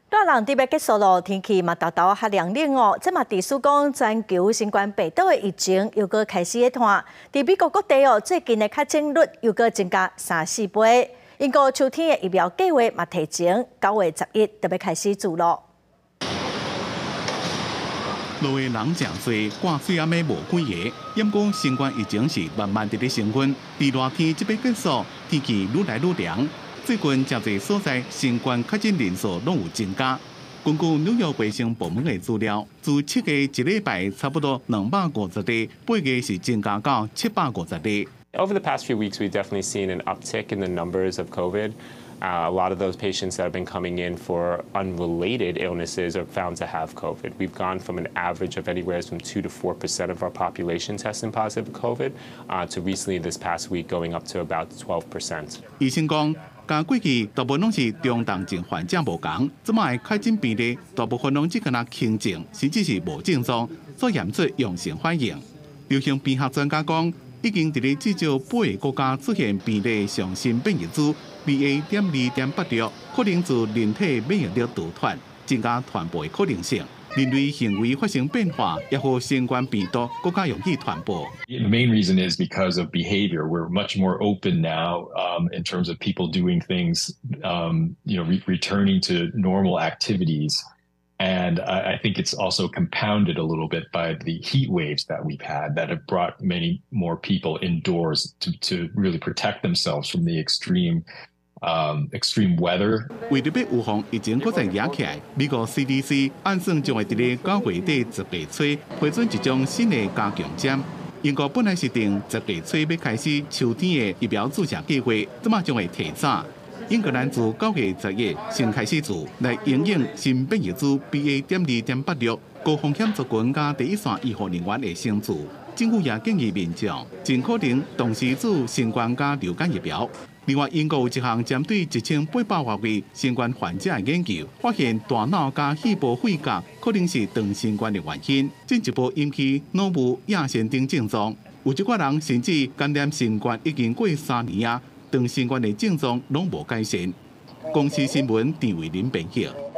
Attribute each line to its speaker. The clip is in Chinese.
Speaker 1: 热浪特别结束咯，天气嘛豆豆较凉冷哦。这嘛地书讲全球新冠病毒的疫情又搁开始在传，伫美国各地哦，最近的确诊率又搁增加3-4倍。英国秋天的疫苗计划嘛提前9月11就要开始做咯。
Speaker 2: 路的人真多，挂水也买无几个。因讲新冠疫情是慢慢伫咧升温，伫热天即要结束，天气愈来愈凉。最近真侪所在新冠确诊人数拢有增加。根据纽约卫生部门的资料，自7月一礼拜差不多250例，8月是增加到750例。
Speaker 3: Over the past few weeks, we've definitely seen an uptick in the numbers of COVID. A lot of those patients that have been coming in for unrelated illnesses are found to have COVID. We've gone from an average of anywhere from 2 to 4% of our population testing positive for COVID to recently this past week going up to about 12%.
Speaker 2: 医生讲，甲过去大部分拢是中重症患者无同，即卖确诊比例大部分拢只敢若轻症，甚至是无症状，所验出阳性反应。流行病学专家讲，已经伫咧至少8个国家出现病例上新变异株 BA.2.86， 可能自人体免疫力逃脱，增加传播的可能性。人类行为发生变化，也和新冠病毒更加容易传播。
Speaker 4: The main reason is because of behavior. We're much more open now in terms of people doing things, returning to normal activities. And I think it's also compounded a little bit by the heat waves that we've had that have brought many more people indoors to really protect themselves from the extreme weather.
Speaker 2: 为了要预防疫情搁再压起来，美国 CDC 按算将会伫咧9月底10月初批准一种新的加强针。英国本来是定10月初要开始秋天的疫苗注射计划，即马将会提早。英格兰自9月10日先开始做，来应应新变异株 BA.2.86， 高风险族群加第一线医护人员的先做。政府也建议民众尽可能同时做新冠加流感疫苗。另外，英国有一项针对1800多位新冠患者的研究，发现大脑加细胞肺角可能是长新冠的原因，进一步引起脑部亚腺等症状。有一寡人甚至感染新冠已经过3年啊，长新冠的症状拢无改善。公司新闻郑伟林编辑。